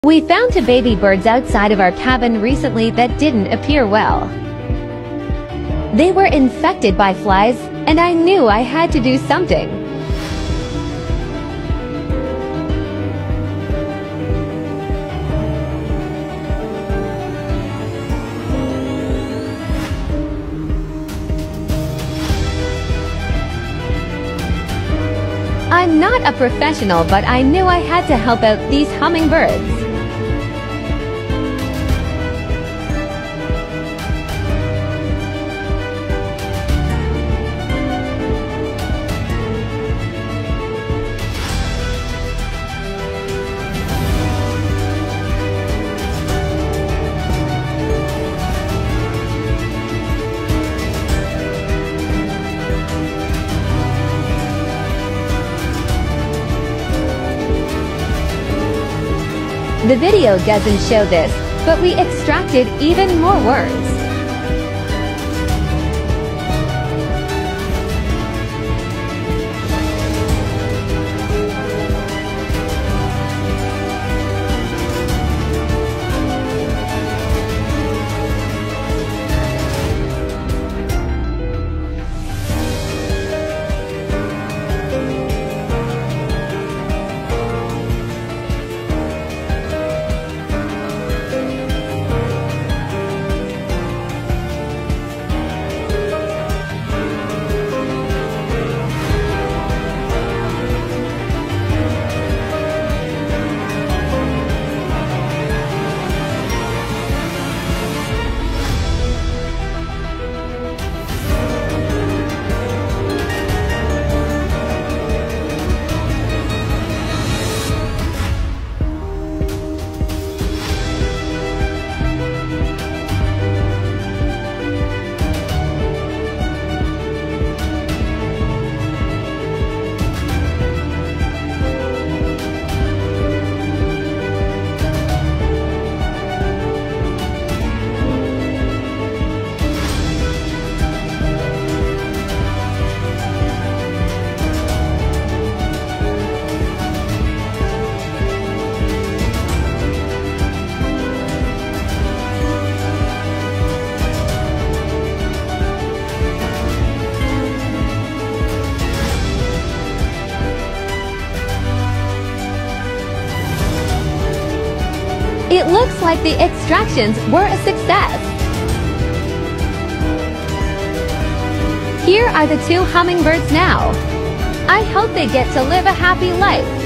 We found two baby birds outside of our cabin recently that didn't appear well. They were infected by flies, and I knew I had to do something. I'm not a professional, but I knew I had to help out these hummingbirds. The video doesn't show this, but we extracted even more worms. It looks like the extractions were a success. Here are the two hummingbirds now. I hope they get to live a happy life.